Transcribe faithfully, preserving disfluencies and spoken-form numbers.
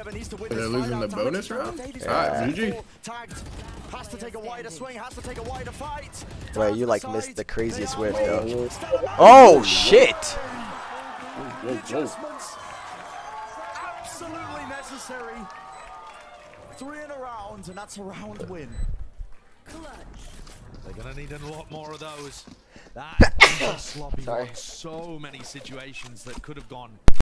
They're losing the bonus round? Ah, G G. Has to take a wider swing, has to take a wider fight. Wait, you like missed the craziest whiff though. Oh shit! Adjustments absolutely necessary. Three in a round, and that's a round win. They're gonna need a lot more of those. That sloppy Sorry. one. So many situations that could have gone